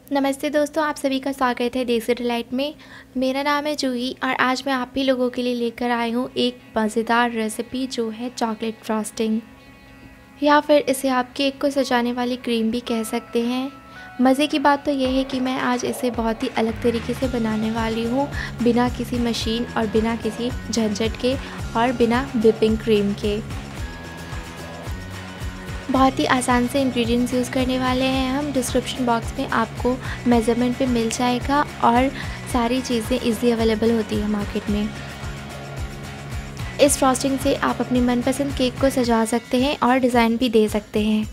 नमस्ते दोस्तों, आप सभी का स्वागत है देसी डिलाइट में। मेरा नाम है जूही और आज मैं आप ही लोगों के लिए लेकर आई हूँ एक मज़ेदार रेसिपी जो है चॉकलेट फ्रॉस्टिंग, या फिर इसे आप केक को सजाने वाली क्रीम भी कह सकते हैं। मज़े की बात तो यह है कि मैं आज इसे बहुत ही अलग तरीके से बनाने वाली हूँ, बिना किसी मशीन और बिना किसी झंझट के और बिना व्हिपिंग क्रीम के। बहुत ही आसान से इंग्रेडिएंट्स यूज़ करने वाले हैं हम। डिस्क्रिप्शन बॉक्स में आपको मेज़रमेंट पे मिल जाएगा और सारी चीज़ें इजी अवेलेबल होती है मार्केट में। इस फ्रॉस्टिंग से आप अपनी मनपसंद केक को सजा सकते हैं और डिज़ाइन भी दे सकते हैं।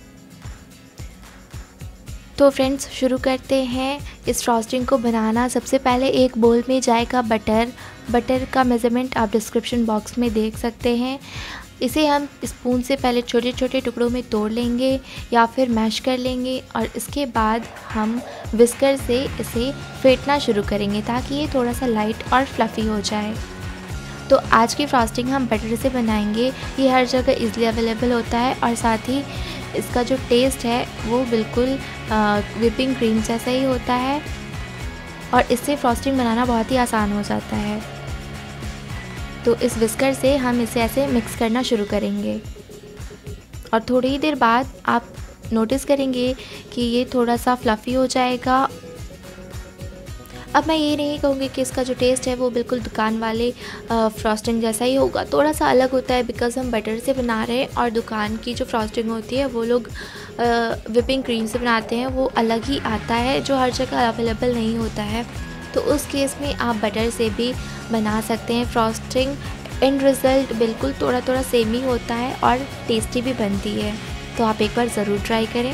तो फ्रेंड्स, शुरू करते हैं इस फ्रॉस्टिंग को बनाना। सबसे पहले एक बोल में जाएगा बटर का मेज़रमेंट आप डिस्क्रिप्शन बॉक्स में देख सकते हैं। इसे हम स्पून से पहले छोटे छोटे टुकड़ों में तोड़ लेंगे या फिर मैश कर लेंगे और इसके बाद हम विस्कर से इसे फेंटना शुरू करेंगे ताकि ये थोड़ा सा लाइट और फ्लफ़ी हो जाए। तो आज की फ्रॉस्टिंग हम बटर से बनाएंगे। ये हर जगह इजीली अवेलेबल होता है और साथ ही इसका जो टेस्ट है वो बिल्कुल व्हिपिंग क्रीम जैसा ही होता है और इससे फ्रॉस्टिंग बनाना बहुत ही आसान हो जाता है। तो इस विस्कर से हम इसे ऐसे मिक्स करना शुरू करेंगे और थोड़ी ही देर बाद आप नोटिस करेंगे कि ये थोड़ा सा फ्लफ़ी हो जाएगा। अब मैं ये नहीं कहूँगी कि इसका जो टेस्ट है वो बिल्कुल दुकान वाले फ्रॉस्टिंग जैसा ही होगा, थोड़ा सा अलग होता है बिकॉज़ हम बटर से बना रहे हैं और दुकान की जो फ्रॉस्टिंग होती है वो लोग व्हिपिंग क्रीम से बनाते हैं, वो अलग ही आता है जो हर जगह अवेलेबल नहीं होता है। तो उस केस में आप बटर से भी बना सकते हैं फ्रॉस्टिंग। एंड रिज़ल्ट बिल्कुल थोड़ा थोड़ा सेम ही होता है और टेस्टी भी बनती है। तो आप एक बार ज़रूर ट्राई करें।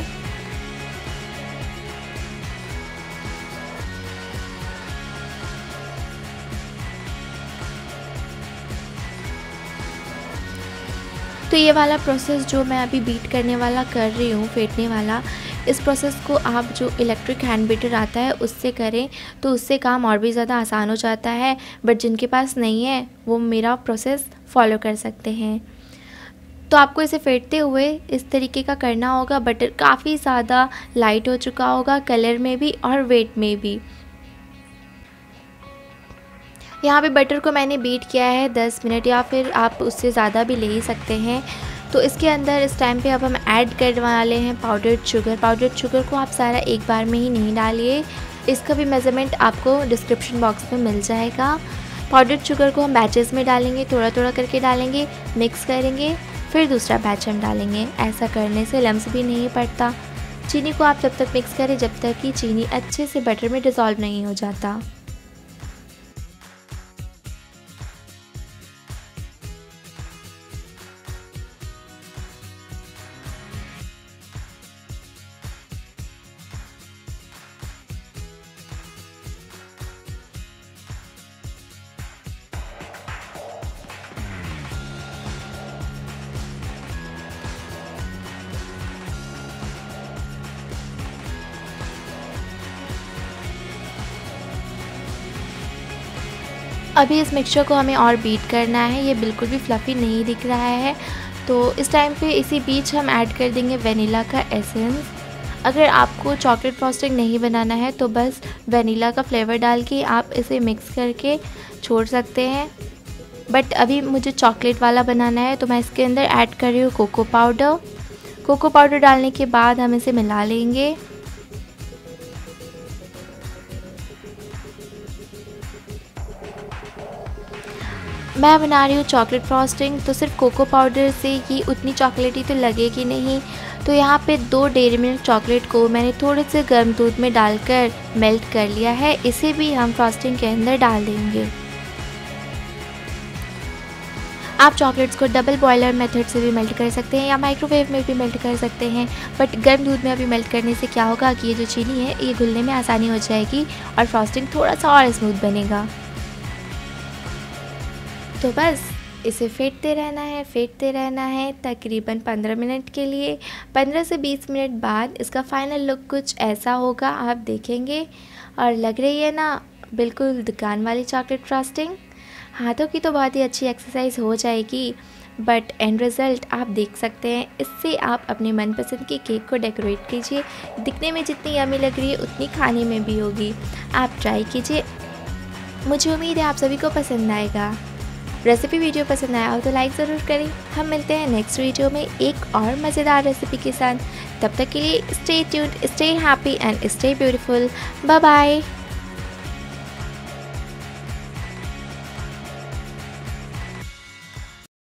तो ये वाला प्रोसेस जो मैं अभी बीट करने वाला कर रही हूँ, फेंटने वाला, इस प्रोसेस को आप जो इलेक्ट्रिक हैंड बीटर आता है उससे करें तो उससे काम और भी ज़्यादा आसान हो जाता है। बट जिनके पास नहीं है वो मेरा प्रोसेस फॉलो कर सकते हैं। तो आपको इसे फेंटते हुए इस तरीके का करना होगा। बटर काफ़ी ज़्यादा लाइट हो चुका होगा कलर में भी और वेट में भी। यहाँ पे बटर को मैंने बीट किया है 10 मिनट या फिर आप उससे ज़्यादा भी ले ही सकते हैं। तो इसके अंदर इस टाइम पे अब हम ऐड करने वाले हैं पाउडर्ड शुगर। पाउडर्ड शुगर को आप सारा एक बार में ही नहीं डालिए, इसका भी मेज़रमेंट आपको डिस्क्रिप्शन बॉक्स में मिल जाएगा। पाउडर्ड शुगर को हम बैचेस में डालेंगे, थोड़ा थोड़ा करके डालेंगे, मिक्स करेंगे, फिर दूसरा बैच हम डालेंगे। ऐसा करने से लम्स भी नहीं पड़ता। चीनी को आप तब तक मिक्स करें जब तक कि चीनी अच्छे से बटर में डिज़ोल्व नहीं हो जाता। अभी इस मिक्सचर को हमें और बीट करना है। ये बिल्कुल भी फ्लफ़ी नहीं दिख रहा है। तो इस टाइम पे इसी बीच हम ऐड कर देंगे वेनिला का एसेंस। अगर आपको चॉकलेट फ्रॉस्टिंग नहीं बनाना है तो बस वेनिला का फ्लेवर डाल के आप इसे मिक्स करके छोड़ सकते हैं। बट अभी मुझे चॉकलेट वाला बनाना है तो मैं इसके अंदर ऐड कर रही हूँ कोको पाउडर। कोको पाउडर डालने के बाद हम इसे मिला लेंगे। मैं बना रही हूँ चॉकलेट फ्रॉस्टिंग, तो सिर्फ कोको पाउडर से ही उतनी चॉकलेटी तो लगेगी नहीं। तो यहाँ पे 2 डेयरी मिल्क चॉकलेट को मैंने थोड़े से गर्म दूध में डालकर मेल्ट कर लिया है। इसे भी हम फ्रॉस्टिंग के अंदर डाल देंगे। आप चॉकलेट्स को डबल बॉयलर मेथड से भी मेल्ट कर सकते हैं या माइक्रोवेव में भी मेल्ट कर सकते हैं। बट गर्म दूध में अभी मेल्ट करने से क्या होगा कि ये जो चीनी है ये घुलने में आसानी हो जाएगी और फ्रॉस्टिंग थोड़ा सा और स्मूथ बनेगा। तो बस इसे फेंटते रहना है तकरीबन 15 मिनट के लिए। 15 से 20 मिनट बाद इसका फाइनल लुक कुछ ऐसा होगा, आप देखेंगे। और लग रही है ना बिल्कुल दुकान वाली चॉकलेट फ्रॉस्टिंग। हाथों की तो बहुत ही अच्छी एक्सरसाइज हो जाएगी। बट एंड रिज़ल्ट आप देख सकते हैं। इससे आप अपने मनपसंद के केक को डेकोरेट कीजिए। दिखने में जितनी यम्मी लग रही है उतनी खाने में भी होगी। आप ट्राई कीजिए, मुझे उम्मीद है आप सभी को पसंद आएगा। रेसिपी वीडियो पसंद आया हो तो लाइक ज़रूर करें। हम मिलते हैं नेक्स्ट वीडियो में एक और मज़ेदार रेसिपी के साथ। तब तक के लिए stay tuned, stay happy and stay beautiful. Bye bye.